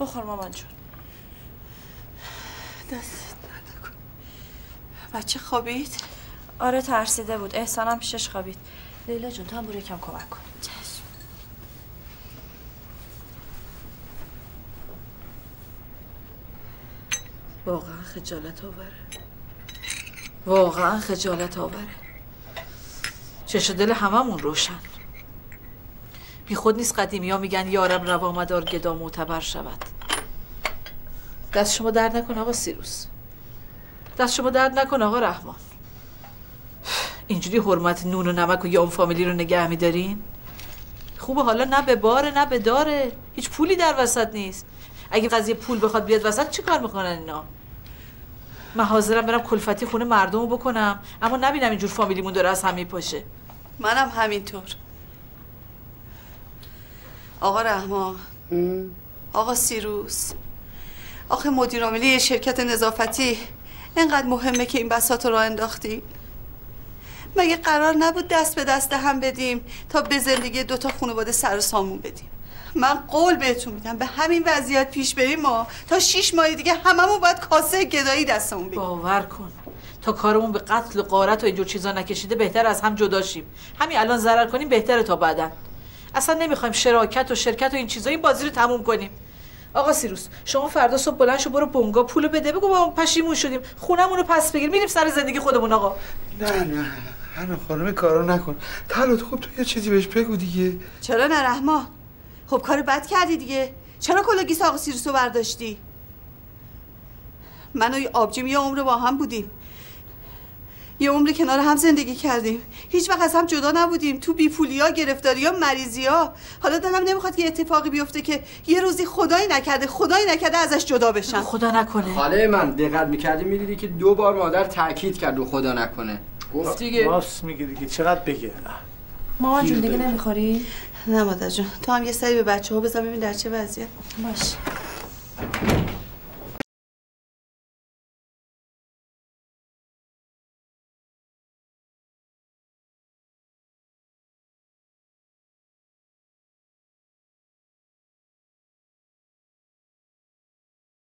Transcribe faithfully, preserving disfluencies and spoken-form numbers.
بخور مامان جون. دست درد نکن. بچه خوابید؟ آره ترسیده بود. احسانم پیشش خوابید. لیلا جون تو هم برو یکم کمک کن. چشم. واقعا خجالت آوره. واقعا خجالت آوره. چشم دل هممون روشن. بی خود نیست قدیمی ها میگن یارب روا مدار گدا معتبر شود. دست شما درد نکن آقا سیروس. دست شما درد نکن آقا رحمان. اینجوری حرمت نون و نمک و یا اون فامیلی رو نگه میدارین؟ خوبه حالا نه به باره نه به داره. هیچ پولی در وسط نیست. اگه قضیه پول بخواد بیاد وسط چی کار میکنن اینا؟ من حاضرم برم کلفتی خونه مردمو بکنم اما نبینم اینجور فامیلیمون داره از هم میپاشه. منم همینطور. آقا رحمان، آقا سیروس، آخه مدیر عامل یه شرکت نظافتی اینقدر مهمه که این بساط رو راه انداختی؟ مگه قرار نبود دست به دست هم بدیم تا به زندگی دوتا خانواده سر و سامون بدیم؟ من قول بهتون میدم به همین وضعیت پیش بریم ما تا شیش ماه دیگه هممون باید کاسه گدایی دستمون بگیریم. باور کن تا کارمون به قتل و غارت و اینجور چیزا نکشیده بهتر از هم جدا شیم. همین الان ضرر کنیم بهتره تا بعدن. اصلا نمیخوایم شراکت و شرکت و این چیزا، این بازی رو تموم کنیم. آقا سیروس شما فردا صبح بلند شو برو بونگا پولو بده بگو ما پشیمون شدیم خونمون رو پس بگیر میریم سر زندگی خودمون. آقا نه نه نه خانم کارو نکن. طلعت خب تو یه چیزی بهش بگو دیگه. چرا نه رحمان؟ خب کار بد کردی دیگه. چرا کلا گیس آقا سیروسو برداشتی؟ من و آبجیم یه عمر با هم بودیم، یه عمر کنار هم زندگی کردیم، هیچ وقت از هم جدا نبودیم. تو بیپولیا، گرفتاریا، مریضیا. حالا دلم نمیخواد که اتفاقی بیفته که یه روزی خدایی نکرده خدایی نکرده ازش جدا بشن. خدا نکنه. خاله من دقت میکردی میدیدی که دو بار مادر تاکید کرد و خدا نکنه. گفت دیگه. راست میگه دیگه. چقدر بگه. مامان جون دیگه نمیخوری؟ نه مادر جون تو هم یه سری به بچه‌ها بزن ببین در چه وضعیه. باشه.